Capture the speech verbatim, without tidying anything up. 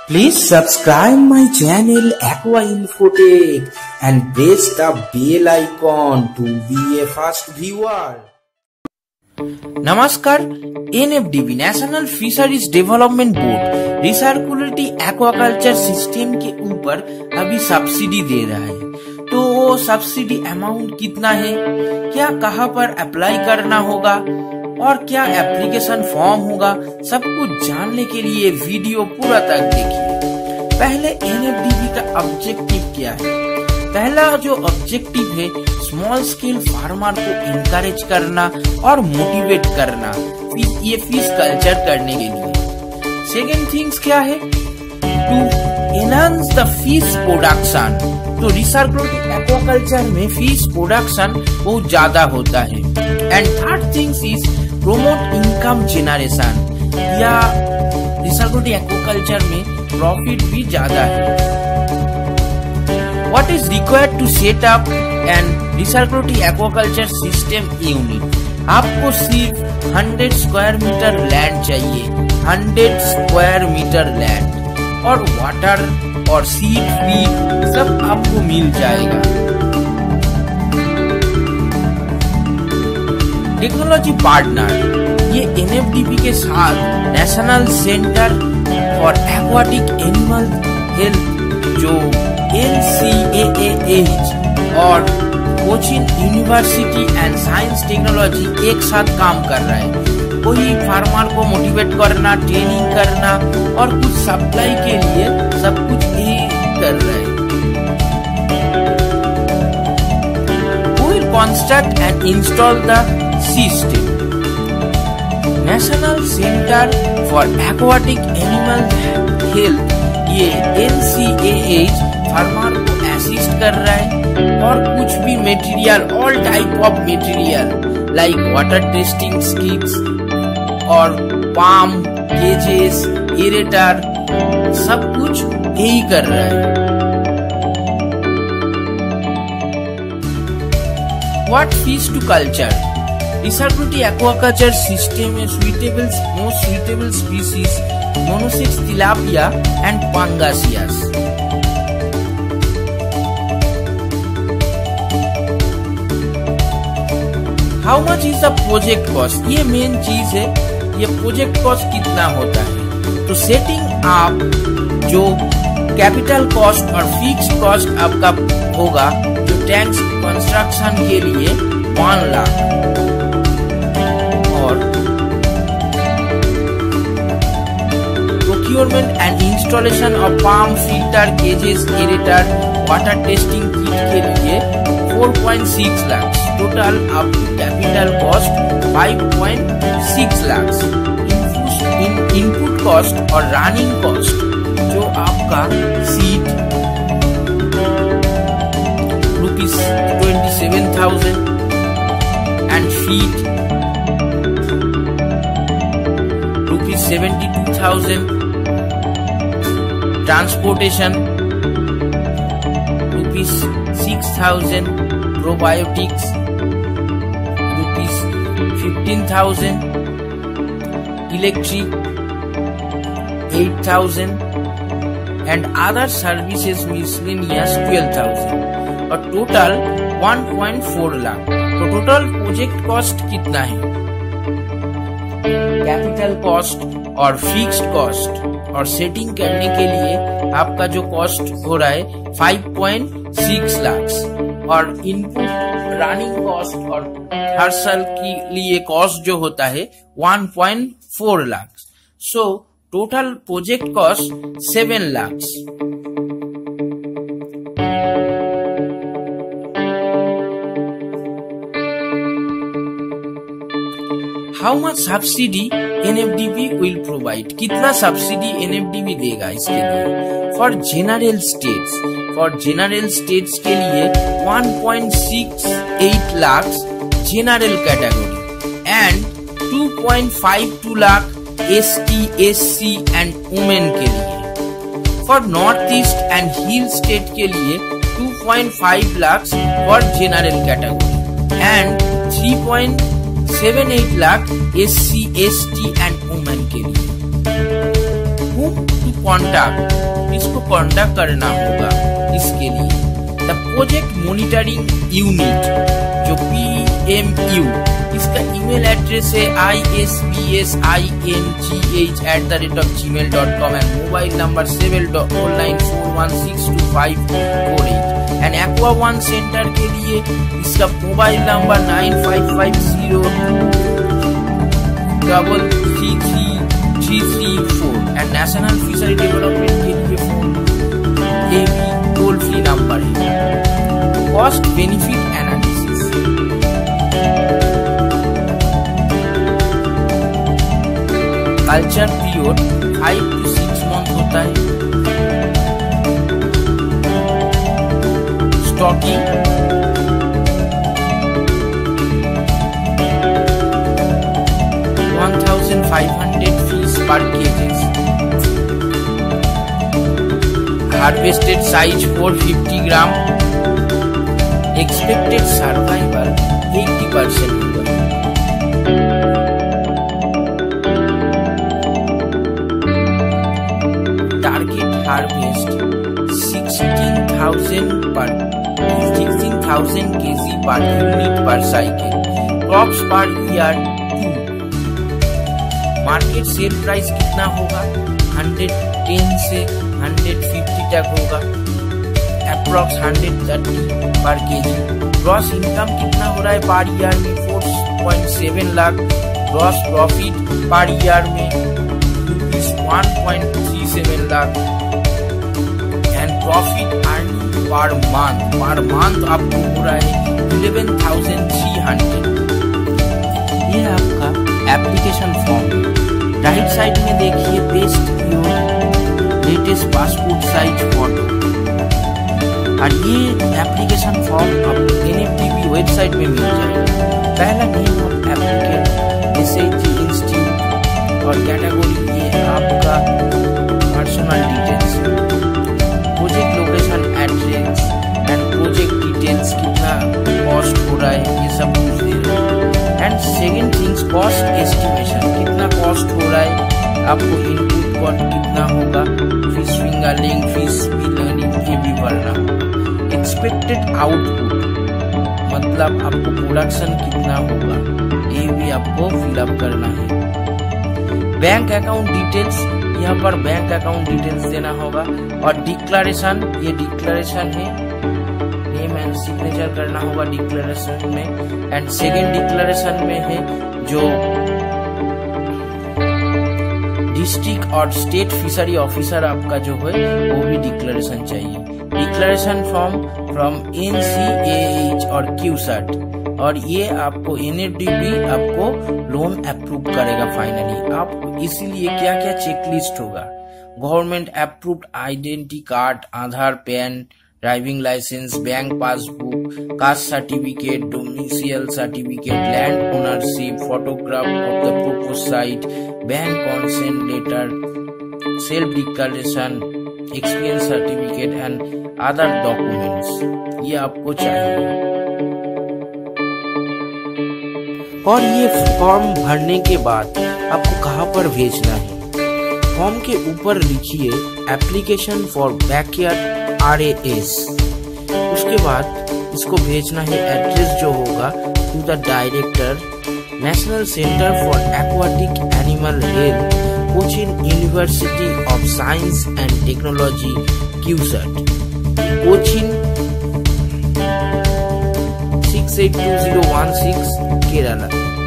Please subscribe my channel Aqua Infotech and press the bell icon to be a first viewer. नमस्कार, N F D B national fisheries development board recirculatory aquaculture system के ऊपर अभी subsidy दे रहा है। तो वो subsidy amount कितना है, क्या कहाँ पर अप्लाई करना होगा और क्या एप्लीकेशन फॉर्म होगा, सब कुछ जानने के लिए वीडियो पूरा तक देखिए। पहले एन एफ डी बी का ऑब्जेक्टिव क्या है। पहला जो ऑब्जेक्टिव है, स्मॉल स्केल फार्मर को इनकरेज करना और मोटिवेट करना ये फिश कल्चर करने के लिए। सेकेंड थिंग्स क्या है, to enhance the fish production. तो रिसर्कुलेटरी एक्वाकल्चर में फिश प्रोडक्शन बहुत ज्यादा होता है। And third things is promote income generation, या रिसर्कुलेटरी एक्वाकल्चर में प्रॉफिट भी ज्यादा है। What is required to set up an recirculatory aquaculture system unit? आपको सिर्फ हंड्रेड स्क्वायर मीटर लैंड चाहिए, हंड्रेड स्क्वायर मीटर लैंड, और वाटर और सीड फीड सब आपको मिल जाएगा। टेक्नोलॉजी पार्टनर, ये एन एफ डी बी के साथ national centre for aquatic animal health जो N C A A H और Cochin university and science technology एक साथ काम कर रहा है। वही फार्मर को मोटिवेट करना, ट्रेनिंग करना और कुछ सप्लाई के लिए सब कुछ यही कर रहा है। We will construct and install the system. National centre for aquatic animal health, ये N C A H farmer को असिस्ट कर रहा है और कुछ भी material, all type of material like water testing kits और पाम केजेस, एरेटर, सब कुछ यही कर रहा है। What fish to culture, recirculatory aquaculture system में suitable most suitable species monosex tilapia and pangasius. How much is the project cost, ये main चीज है, ये प्रोजेक्ट कॉस्ट कितना होता है। तो सेटिंग आप जो कैपिटल कॉस्ट और फिक्स्ड कॉस्ट आपका होगा, जो टैंक्स कंस्ट्रक्शन के लिए वन लाख और procurement and installation of palm filter, cages, aerator, water testing kit के लिए four point six lakh. Total आपकी capital cost five point six lakh. Input cost और रनिंग कॉस्ट जो आपका seed rupees twenty seven thousand and feed rupees seventy two thousand, transportation rupees six thousand, probiotics fifteen thousand, electric eight thousand and other services miscellaneous twelve thousand और total one point four lakh. तो total project cost कितना है, capital cost और fixed cost और setting करने के लिए आपका जो कॉस्ट हो रहा है फाइव पॉइंट सिक्स लाख और इनपुट रनिंग कॉस्ट और हर साल के लिए कॉस्ट जो होता है one point four lakh. So total project cost seven lakh. How much subsidy N F D B will provide, कितना subsidy N F D B देगा इसके लिए। For general states, for general states के लिए one point six eight lakh general category and two point five two lakh S T, S C and women के लिए। For north east and hill state के लिए to point five lakh for general category and three point seven eight lakh S C, S T and women के लिए। Whom to contact इसको contact करना होगा। इसके लिए द प्रोजेक्ट मॉनिटरिंग यूनिट जो पी एम यू, इसका ईमेल एड्रेस है I S B S I N G H at the rate of gmail dot com and mobile number seven double nine four one six two five four eight and aqua one centre के लिए इसका mobile number nine five five zero double three three three three four and national fishery development के लिए phone ये भी toll free number है। Cost benefit analysis, culture period five to six month होता है। Stocking one thousand five hundred fish per kgs. Harvested size four fifty gram. Expected survival eighty percent होगा। Target harvest sixteen thousand per sixteen thousand kg per unit per cycle. Crops per year two. Market sale price कितना होगा? Hundred ten से hundred fifty तक होगा। Approx hundred thirty per kg. Gross income कितना हो रहा है पर ईयर में? Four point seven lakh. Gross profit per year में rupees one point three seven lakh and profit earning per month per month आपको हो रहा है इलेवन थाउजेंड थ्री हंड्रेड। ये आपका एप्लीकेशन फॉर्म। राइट साइड में देखिए paste your latest passport size photo और ये एप्लीकेशन फॉर्म आपको N F D B website में मिल जाएगा। पहला name of applicant, S H G institute और कैटेगरी ये आपका personal details. Project location, address and project details, कितना कॉस्ट हो रहा है ये सब कुछ दे रहे हैं। And second things cost estimation, कितना कॉस्ट हो रहा है, आपको इनपुट कॉस्ट कितना होगा, फिश फिंगरलिंग, फिश पिलरिंग ये भी भरना होगा। एक्सपेक्टेड आउटपुट मतलब आपको प्रोडक्शन कितना होगा ये भी आपको फिलअप करना है। बैंक अकाउंट डिटेल्स, यहाँ पर बैंक अकाउंट डिटेल्स देना होगा। और डिक्लेरेशन, ये डिक्लेरेशन है, नेम एंड सिग्नेचर करना होगा डिक्लेरेशन में। एंड सेकेंड डिक्लेरेशन में है जो डिस्ट्रिक्ट और स्टेट फिशरी ऑफिसर आपका जो है वो भी डिक्लेरेशन चाहिए। Declaration form from N C A H और क्यूसर्ट और ये आपको एन एफ डी बी आपको लोन अप्रूव करेगा फाइनली। आप इसीलिए क्या क्या चेकलिस्ट होगा? Government approved identity card, Aadhaar, PAN, driving licence, bank passbook, caste certificate, domicile certificate, land ownership, photograph of the proposed site, bank consent letter, self declaration, experience certificate and other documents ये आपको चाहिए। और ये form भरने के बाद आपको कहाँ पर भेजना है? फॉर्म के ऊपर लिखिए application for backyard R A S. उसके बाद इसको भेजना है, एड्रेस जो होगा to the director, national centre for aquatic animal health, Cochin university of science and technology CUSAT, Cochin six eight two zero one six Kerala.